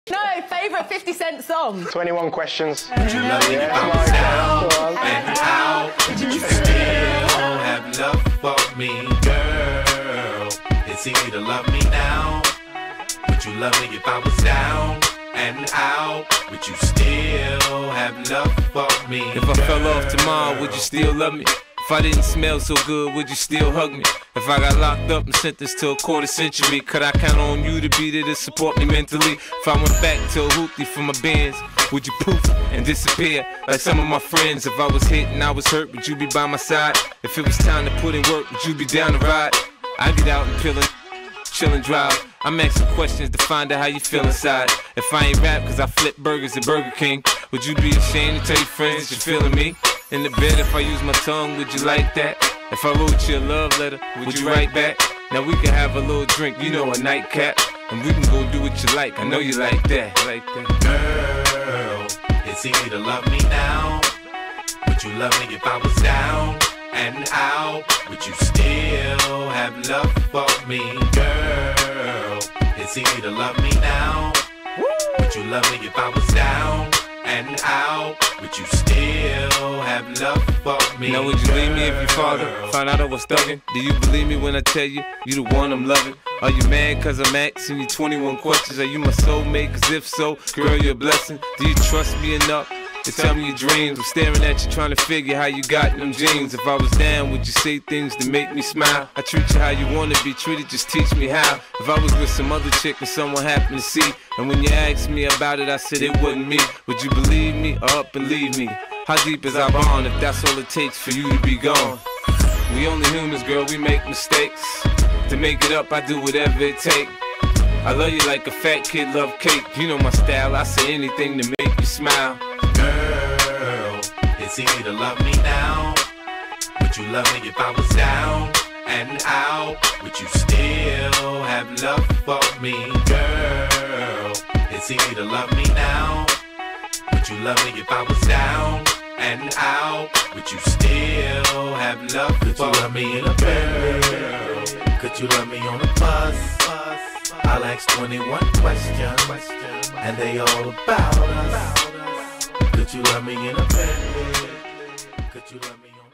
No, favourite 50 Cent song? 21 questions. Would you love me if I was down and out? Would you still have love for me, girl? It's easy to love me now. Would you love me if I was down and out? Would you still have love for me, If I fell off tomorrow, would you still love me? If I didn't smell so good, would you still hug me? If I got locked up and sentenced to a quarter century, could I count on you to be there to support me mentally? If I went back to a hoopty for my bands, would you poof and disappear like some of my friends? If I was hit and I was hurt, would you be by my side? If it was time to put in work, would you be down to ride? I get out and chill and drive. I'm asking questions to find out how you feel inside. If I ain't rap cause I flip burgers at Burger King, would you be ashamed to tell your friends you're feeling me? In the bed, if I use my tongue, would you like that? If I wrote you a love letter, would you write back? Now we can have a little drink, you know, a nightcap, and we can go do what you like. I know you like that. Girl, it's easy to love me now. Would you love me if I was down and out? Would you still have love for me, girl? It's easy to love me now. Would you love me if I was down and out? Would you still have love for me? Now would you leave me if your father found out I was thugging? Do you believe me when I tell you, you the one I'm loving? Are you mad cause I'm asking you 21 questions? Are you my soulmate? Cause if so, girl, you're a blessing. Do you trust me enough to tell me your dreams? I'm staring at you trying to figure how you got them jeans. If I was down, would you say things to make me smile? I treat you how you wanna be treated, just teach me how. If I was with some other chick and someone happened to see, and when you asked me about it, I said it wasn't me, would you believe me or up and leave me? How deep is our bond if that's all it takes for you to be gone? We only humans, girl, we make mistakes. To make it up, I do whatever it takes. I love you like a fat kid love cake. You know my style, I say anything to make you smile. Girl, it's easy to love me now. Would you love me if I was down and out? Would you still have love for me, girl? It's easy to love me now. Would you love me if I was down and out? Would you still have love for me? Could you love me in a Bentley? Could you love me on a bus? I'll ask 21 questions, and they all about us. Could you love me in a Bentley? Could you love me on